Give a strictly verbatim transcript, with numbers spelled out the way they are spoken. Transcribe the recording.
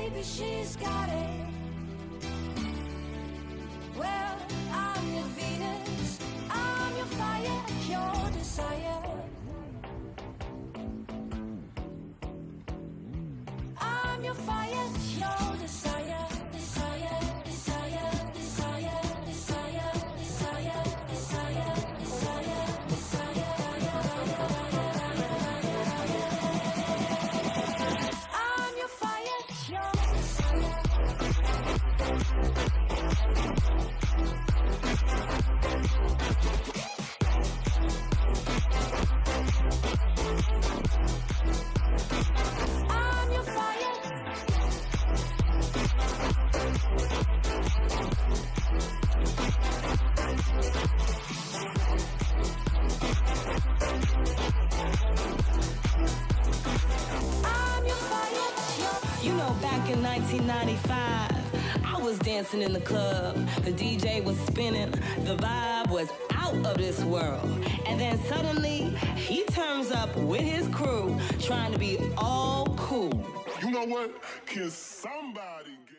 baby, she's got it. Well, I'm your Venus, I'm your fire, your desire. I'm your fire, your desire, desire, desire, desire, desire, desire, desire, desire, desire. I'm your fire, your desire. I'm your fire. I'm your fire, your. You know, back in nineteen ninety-five, I was dancing in the club. The D J was spinning. The vibe was out of this world. And then suddenly, he turns up with his crew, trying to be all cool. You know what? Can somebody get